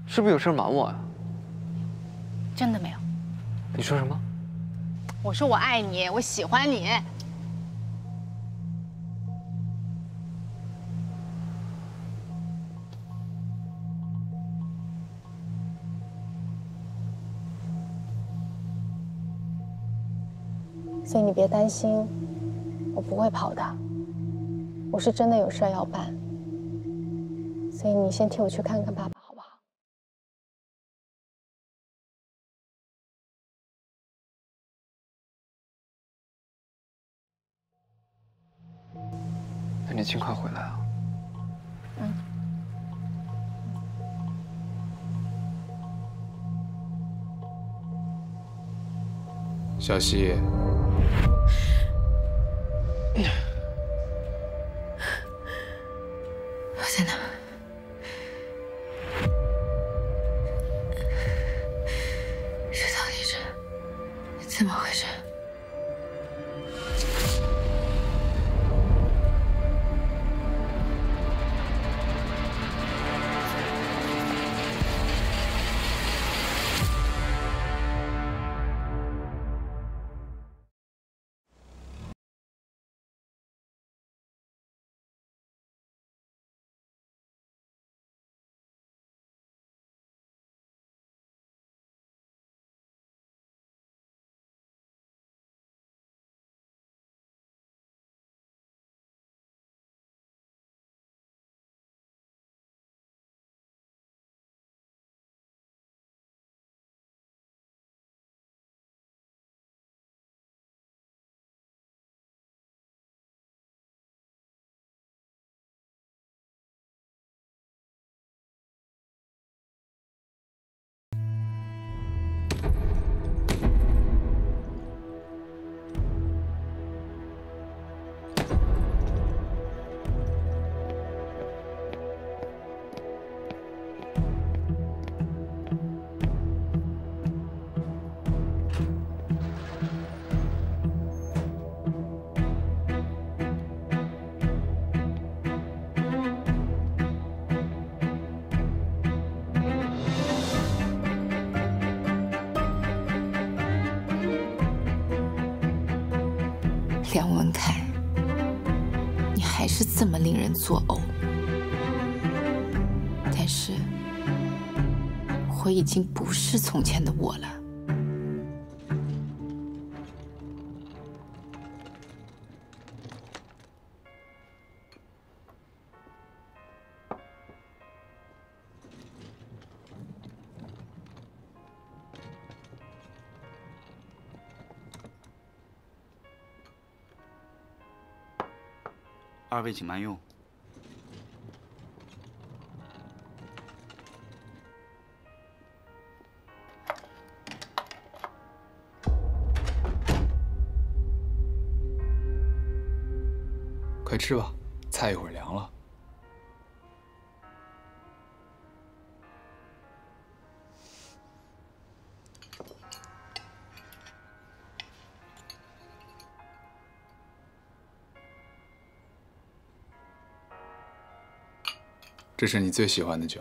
是不是有事瞒我呀？ 真的没有。 你说什么？ 我说我爱你，我喜欢你。 所以你别担心，我不会跑的。我是真的有事要办，所以你先替我去看看爸爸，好不好？ 那你尽快回来啊。 嗯。 小希。 我在哪？这到底是怎么回事？梁文凯，你还是这么令人作呕。但是，我已经不是从前的我了。 二位请慢用。 快吃吧，菜一会儿凉了。这是你最喜欢的酒。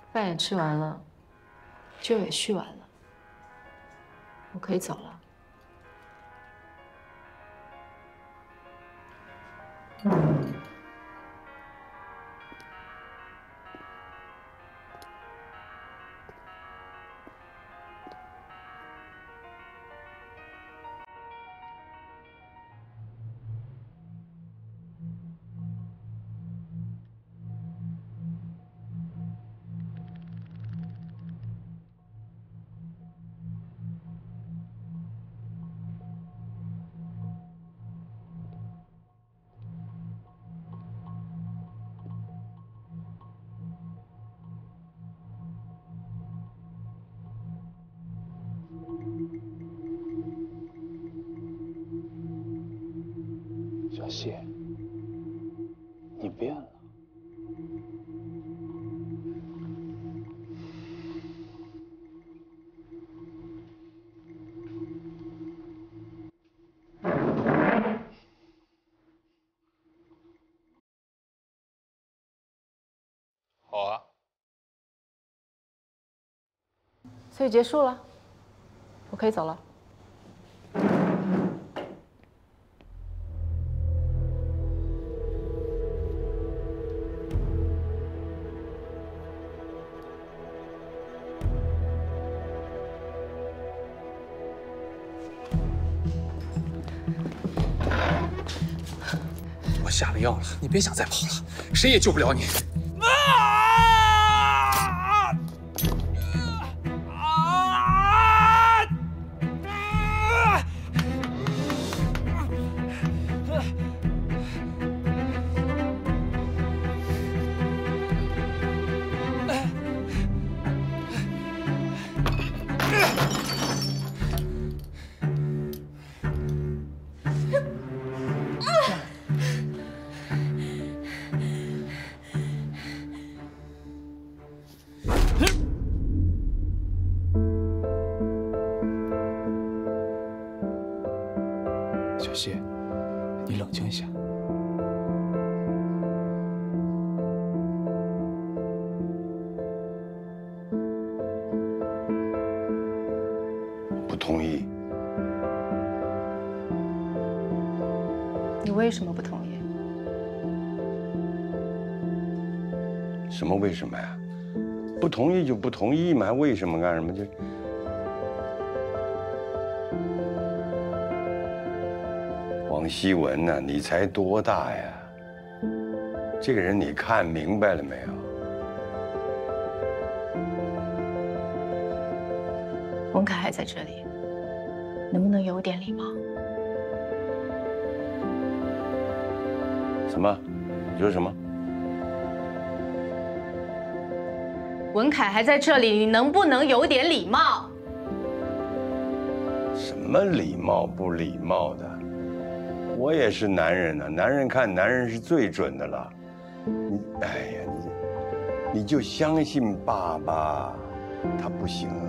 饭也吃完了，酒也续完了，我可以走了。 小谢，你变了。好啊。 所以结束了，我可以走了。 我下了药了，你别想再跑了，谁也救不了你。小谢，你冷静一下。 不同意。 你为什么不同意？ 什么为什么呀？不同意就不同意嘛，为什么干什么就？王希文呐，你才多大呀？这个人你看明白了没有？ 文凯还在这里，能不能有点礼貌？ 什么？你说什么？ 文凯还在这里，你能不能有点礼貌？ 什么礼貌不礼貌的？我也是男人呐，男人看男人是最准的了。哎呀，你就相信爸爸，他不行啊。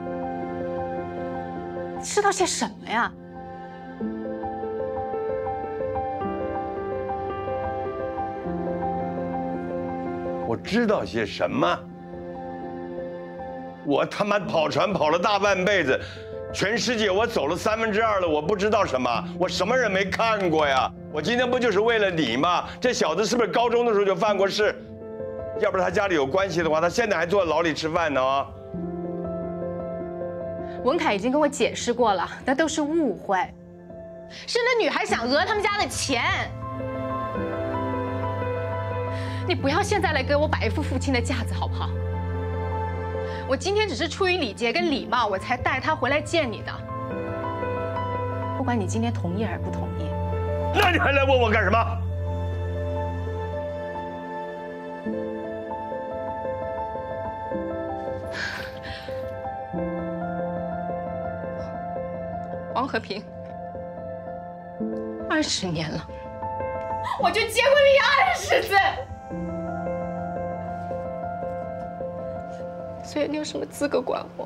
知道些什么呀？ 我知道些什么？我他妈跑船跑了大半辈子，全世界我走了2/3了，我不知道什么？我什么人没看过呀？我今天不就是为了你吗？这小子是不是高中的时候就犯过事？要不是他家里有关系的话，他现在还坐牢里吃饭呢。 文凯已经跟我解释过了，那都是误会，是那女孩想讹他们家的钱。你不要现在来给我摆一副父亲的架子，好不好？我今天只是出于礼节跟礼貌，我才带她回来见你的。不管你今天同意还是不同意， 那你还来问我干什么？ 王和平，20年了，我就结婚你20次，所以你有什么资格管我？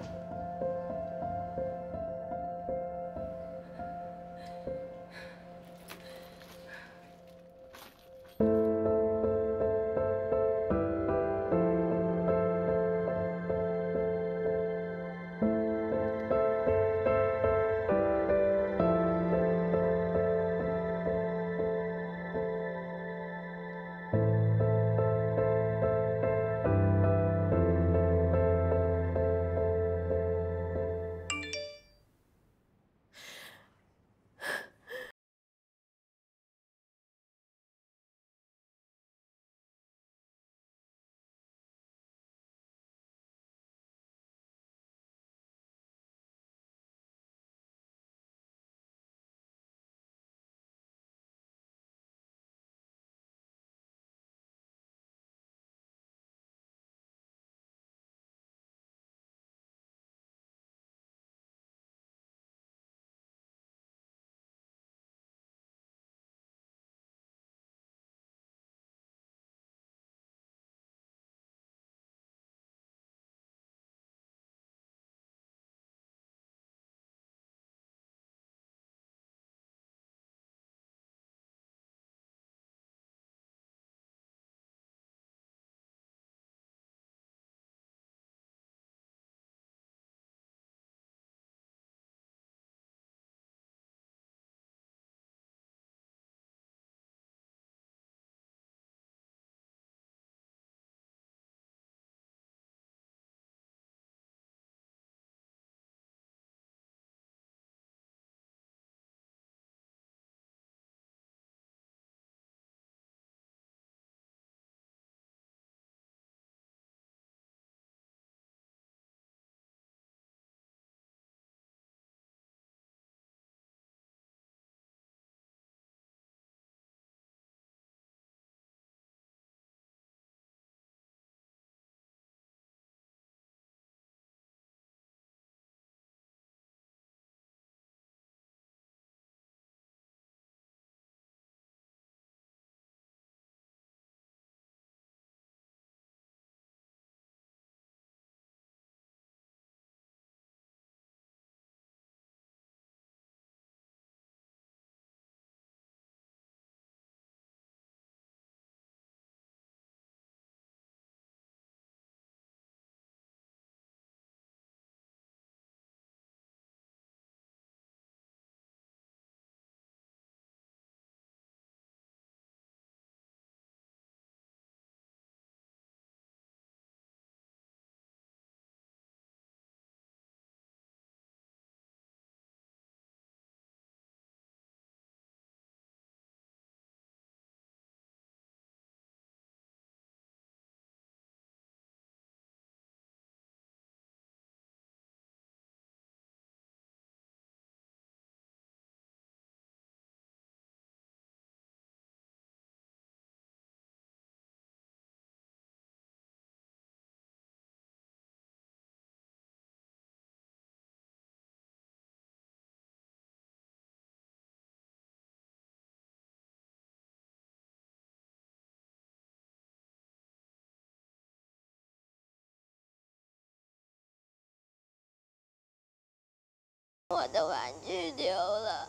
我的玩具丢了。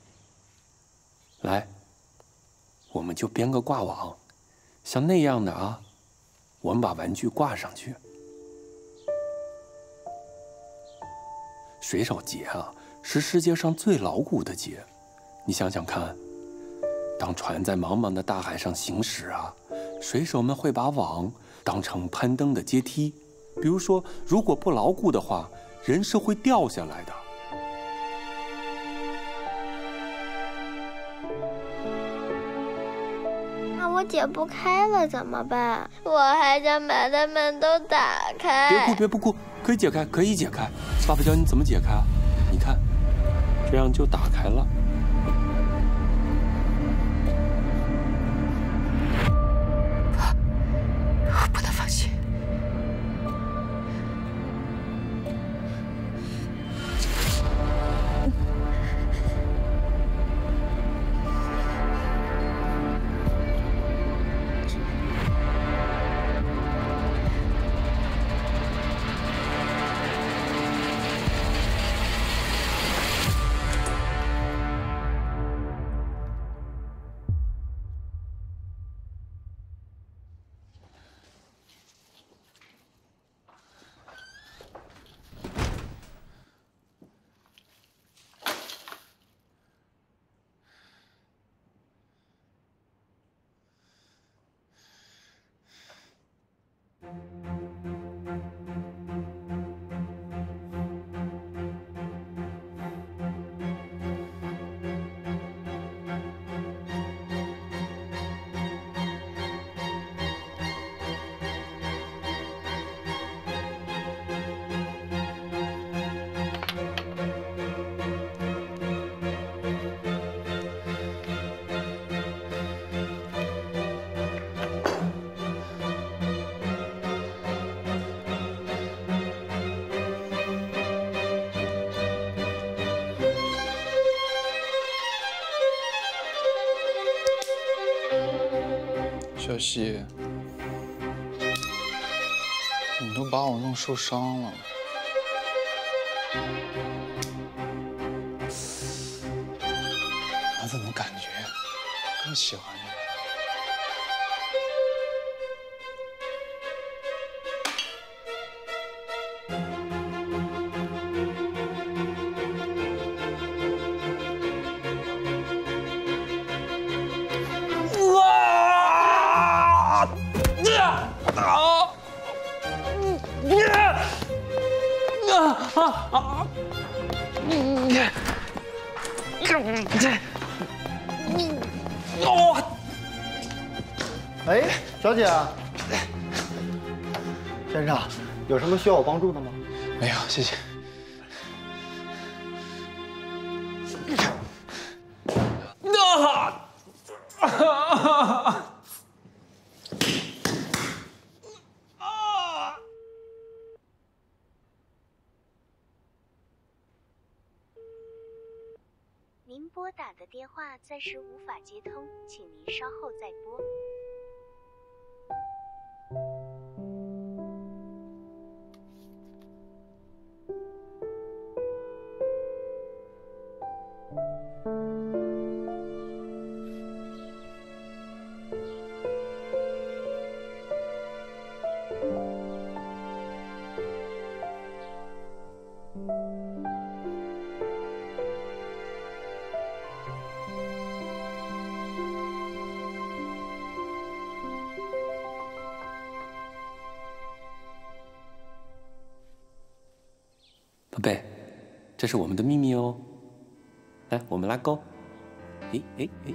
来，我们就编个挂网，像那样的啊，我们把玩具挂上去。水手节啊，是世界上最牢固的节。你想想看，当船在茫茫的大海上行驶啊，水手们会把网当成攀登的阶梯。比如说，如果不牢固的话，人是会掉下来的。 那我解不开了怎么办？我还想把它们都打开。 别哭，可以解开，可以解开。爸爸教你怎么解开啊？你看，这样就打开了。 我不能放弃。 小希，你都把我弄受伤了。我怎么感觉更喜欢你了？ 哎，小姐，先生，有什么需要我帮助的吗？ 没有，谢谢。 您拨打的电话暂时无法接通，请您稍后再拨。 宝贝，这是我们的秘密哦。来，我们拉钩。哎哎哎！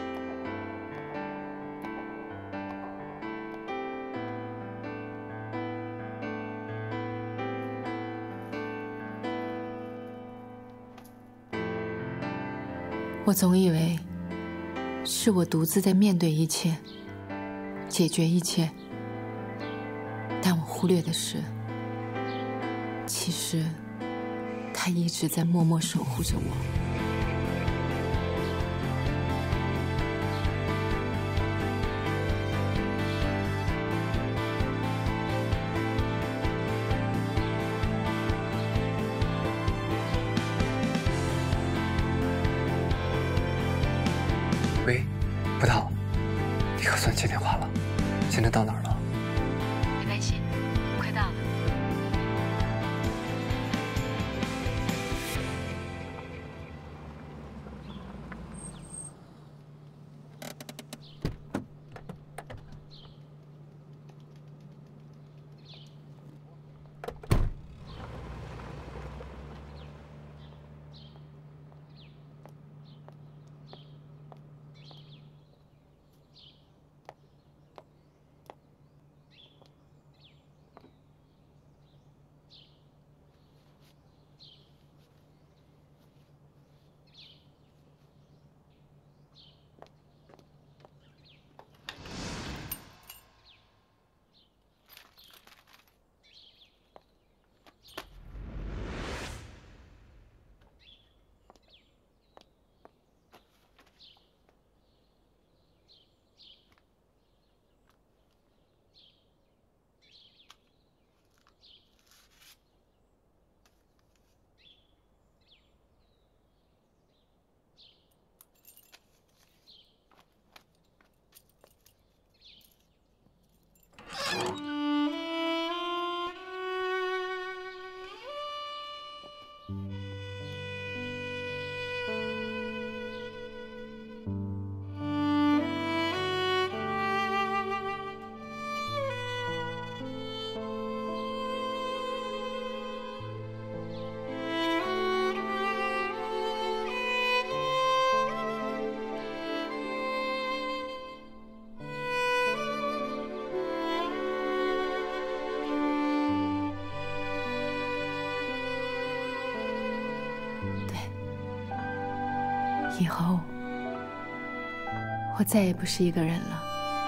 我总以为是我独自在面对一切，解决一切，但我忽略的是，其实他一直在默默守护着我。 现在到哪儿了？ 没关系，快到了。以后，我再也不是一个人了。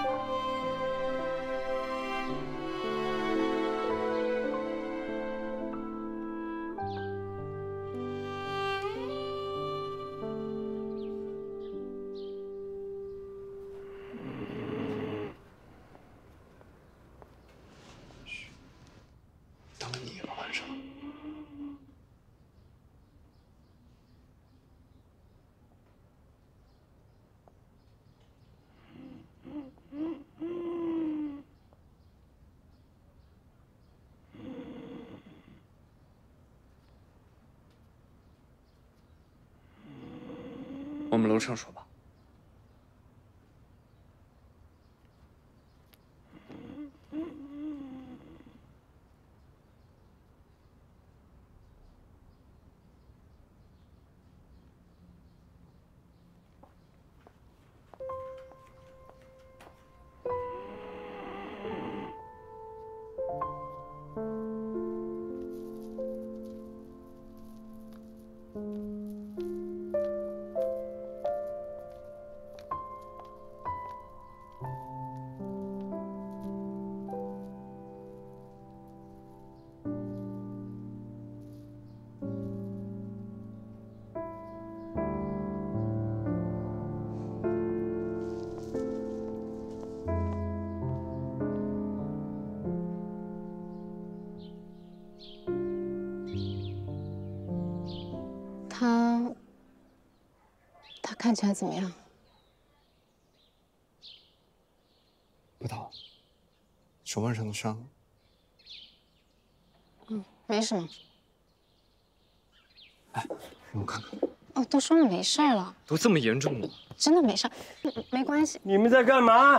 等了你一个晚上。 我们楼上说吧。 他看起来怎么样？ 不疼，手腕上的伤。 没什么。 哎，让我看看。 哦，都说了没事了。 都这么严重了？ 真的没事，没关系。 你们在干嘛？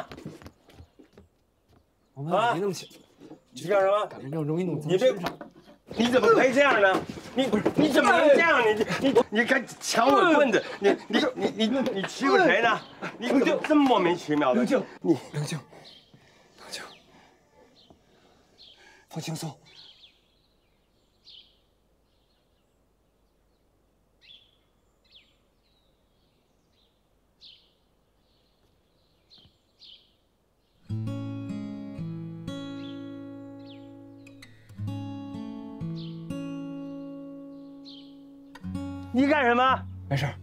我们没那么轻。 你干什么？ 赶着要容易弄你别，你怎么可以这样呢？你怎么能这样？你敢抢我棍子？你欺负谁呢？你怎么这么莫名其妙的？ 冷静， 你冷静，冷静，放轻松。 你干什么？ 没事。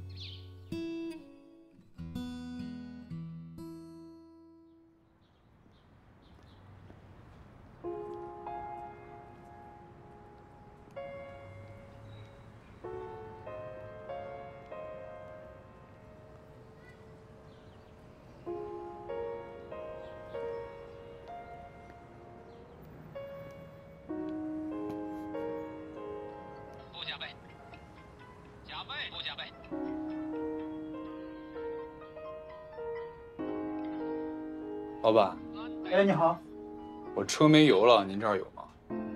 老板， 哎，你好， 我车没油了，您这儿有吗？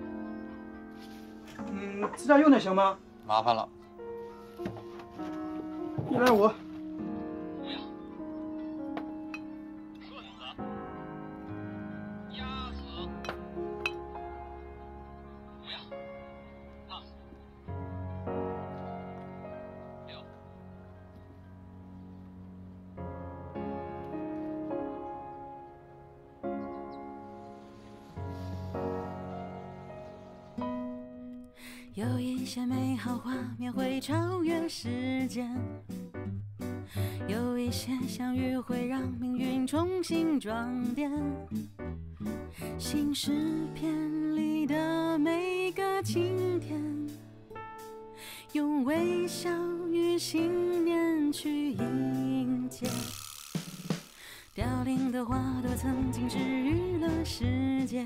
自驾用的行吗？ 麻烦了。 150。 有一些美好画面会超越时间，有一些相遇会让命运重新装点。新诗篇里的每个晴天，用微笑与信念去迎接。凋零的花朵曾经治愈了世界。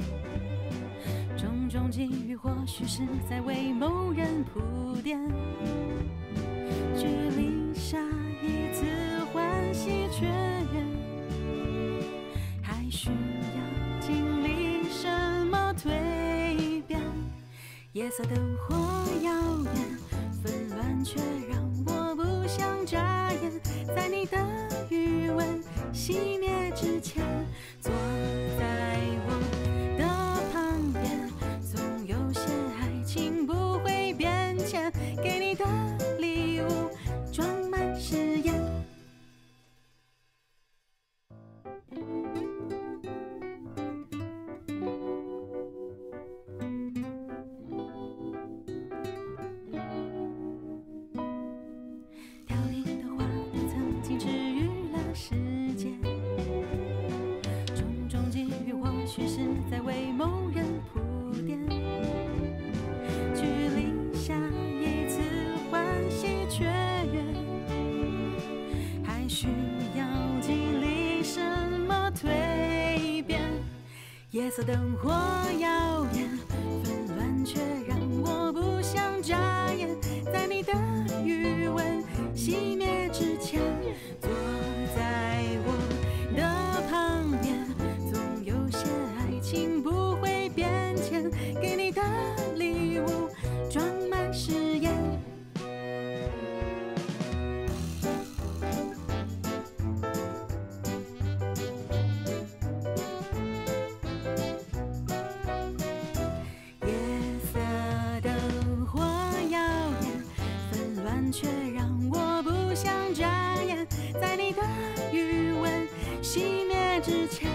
种种际遇，或许是在为某人铺垫。距离下一次欢喜雀跃，还需要经历什么蜕变？夜色灯火耀眼，纷乱却让我不想眨眼。在你的余温熄灭之前，坐在我。 给你的礼物装满誓言。凋零的花朵曾经治愈了世界，种种际遇或许是在为某人铺垫。距离下。 雀跃，还需要经历什么蜕变？夜色灯火耀眼，纷乱却让我不想眨眼。在你的余温熄灭之前，坐在我的旁边，总有些爱情不会变迁。给你的礼物装满誓言。 却让我不想眨眼，在你的余温熄灭之前。